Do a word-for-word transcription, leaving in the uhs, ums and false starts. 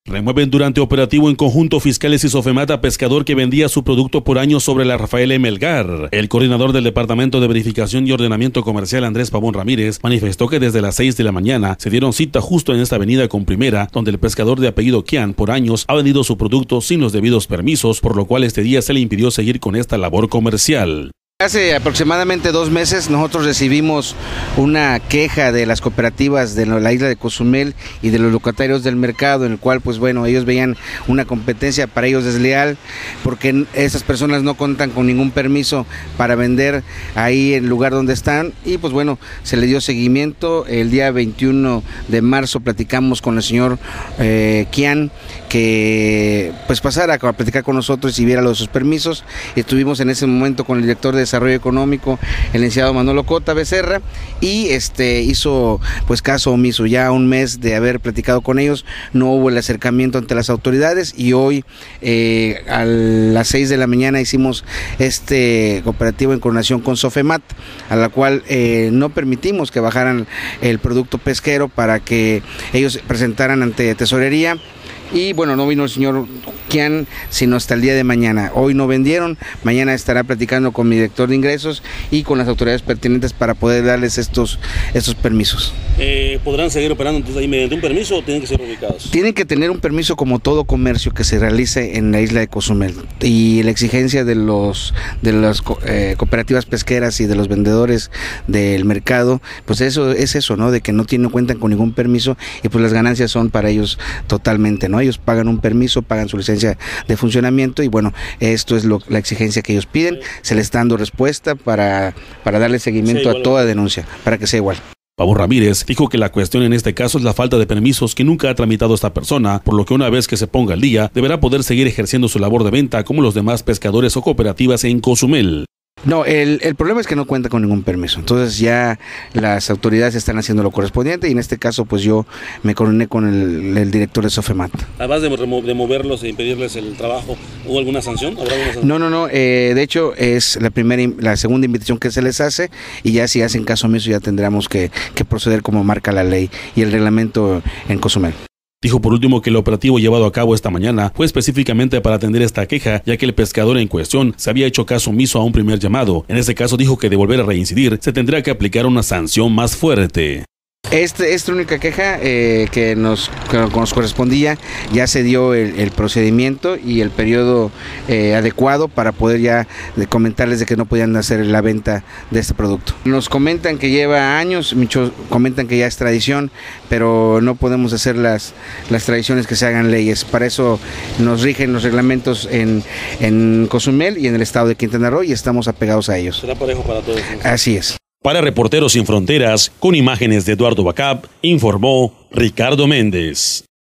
Remueven durante operativo en conjunto fiscales y Sofemat a pescador que vendía su producto por años sobre la Rafael M. Melgar. El coordinador del Departamento de Verificación y Ordenamiento Comercial, Andrés Pavón Ramírez, manifestó que desde las seis de la mañana se dieron cita justo en esta avenida con Primera, donde el pescador de apellido Quian por años ha vendido su producto sin los debidos permisos, por lo cual este día se le impidió seguir con esta labor comercial. Hace aproximadamente dos meses nosotros recibimos una queja de las cooperativas de la isla de Cozumel y de los locatarios del mercado, en el cual pues bueno, ellos veían una competencia para ellos desleal, porque esas personas no cuentan con ningún permiso para vender ahí en el lugar donde están, y pues bueno, se le dio seguimiento. El día veintiuno de marzo platicamos con el señor eh, Quian, que pues pasara a platicar con nosotros y viera los sus permisos. Estuvimos en ese momento con el director de Desarrollo Económico, el licenciado Manolo Cota Becerra, y este hizo pues caso omiso. Ya un mes de haber platicado con ellos, no hubo el acercamiento ante las autoridades, y hoy eh, a las seis de la mañana hicimos este operativo en coordinación con Sofemat, a la cual eh, no permitimos que bajaran el producto pesquero para que ellos presentaran ante tesorería. Y bueno, no vino el señor Quian sino hasta el día de mañana. Hoy no vendieron, mañana estará platicando con mi director de ingresos y con las autoridades pertinentes para poder darles estos, estos permisos. Eh, ¿Podrán seguir operando entonces ahí mediante un permiso o tienen que ser ubicados? Tienen que tener un permiso como todo comercio que se realice en la isla de Cozumel, y la exigencia de los de las eh, cooperativas pesqueras y de los vendedores del mercado, pues eso es eso, ¿no? De que no tienen cuentan con ningún permiso, y pues las ganancias son para ellos totalmente, ¿no? Ellos pagan un permiso, pagan su licencia de funcionamiento, y bueno, esto es lo, la exigencia que ellos piden. Se les está dando respuesta para, para darle seguimiento sí, a toda denuncia, para que sea igual. Pavón Ramírez dijo que la cuestión en este caso es la falta de permisos que nunca ha tramitado esta persona, por lo que una vez que se ponga al día, deberá poder seguir ejerciendo su labor de venta como los demás pescadores o cooperativas en Cozumel. No, el, el problema es que no cuenta con ningún permiso. Entonces ya las autoridades están haciendo lo correspondiente, y en este caso pues yo me coordiné con el, el director de Sofemat. Además de, remo de moverlos e impedirles el trabajo, ¿hubo alguna sanción? ¿Habrá alguna sanción? No, no, no. Eh, de hecho es la primera, la segunda invitación que se les hace, y ya si hacen caso omiso ya tendremos que, que proceder como marca la ley y el reglamento en Cozumel. Dijo por último que el operativo llevado a cabo esta mañana fue específicamente para atender esta queja, ya que el pescador en cuestión se había hecho caso omiso a un primer llamado. En este caso dijo que de volver a reincidir se tendría que aplicar una sanción más fuerte. Este, esta única queja eh, que, nos, que nos correspondía, ya se dio el, el procedimiento y el periodo eh, adecuado para poder ya de comentarles de que no podían hacer la venta de este producto. Nos comentan que lleva años, muchos comentan que ya es tradición, pero no podemos hacer las, las tradiciones que se hagan leyes. Para eso nos rigen los reglamentos en, en Cozumel y en el estado de Quintana Roo, y estamos apegados a ellos. ¿Será parejo para todos? ¿No? Así es. Para Reporteros Sin Fronteras, con imágenes de Eduardo Bacab, informó Ricardo Méndez.